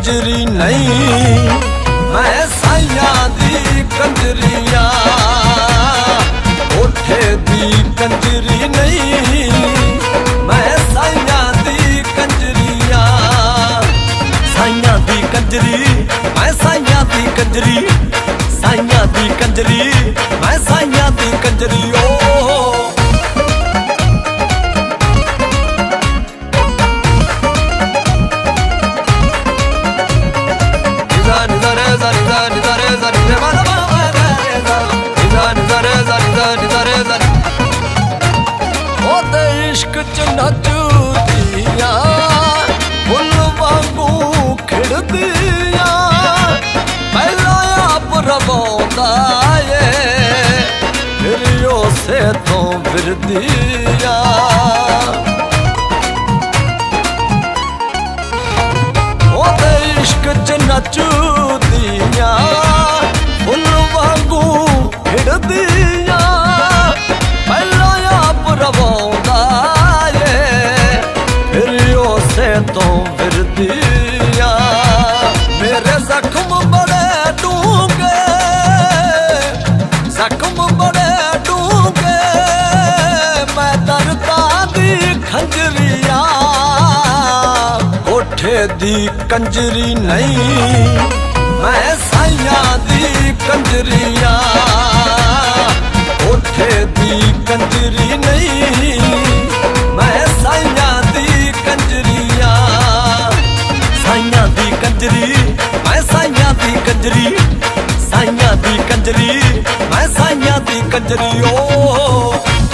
कंजरी नहीं, मैं साइया दी कंजरिया। ओठे दी कंजरी नहीं, मैं साइया दी कंजरिया। साइया दी कंजरी, मैं साइया दी कंजरी। साइया दी कंजरी, मैं साइया दी कंजरी। ओ इश्क च नचदियां फुल वांगू खिड़दियां, पहला आप रवांदा ए फिर उसे तो फिरदियां। इश्क च नचदियां फुल वांगू खिड़दियां, पहला आप रवांदा तो फिरदिया। मेरे जख्म बड़े डूंगे, जख्म बड़े डूंगे, मैं दर्दा दी खंजरिया। ओठे दी कंजरी नहीं, मैं साइया दी कंजरिया। ओठे दी कंजरी नहीं, मैं साइया दी कंजरिया। साइया दी कंजरी, मैं साइया दी कंजरी। साइया दी कंजरी, मैं साइया दी कंजरी। ओ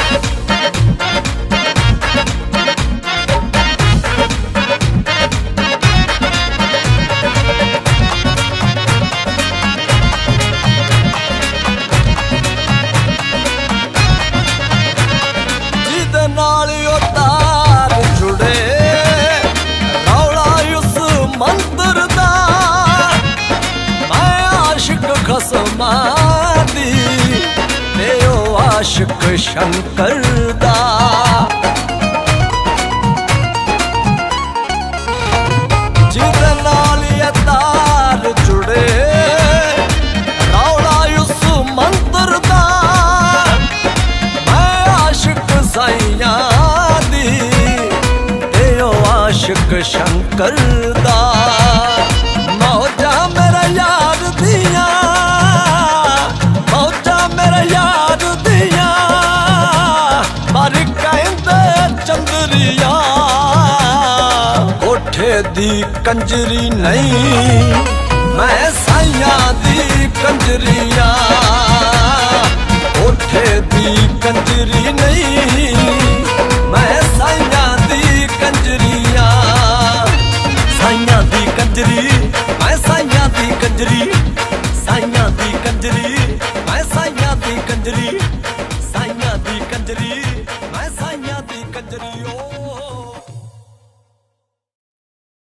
आशिक शंकर दा। जिदे नाल ये तार जुड़े रौला उस मंत्र दा। मैं आशिक साइया दी ते ओ आशिक शंकर दा। मौजा मेरा यार दिया, मौजा मेरा यार दिया, पर कहंदे चंदरिया। ओठे दी कंजरी नहीं, मैं साइया दी कंजरिया। ओठे दी कंजरी नहीं, मैं साइया दी कंजरिया। साइया दी कंजरी, मैं साइया दी कंजरी। साइया दी कंजरी, मैं साइया दी कंजरी।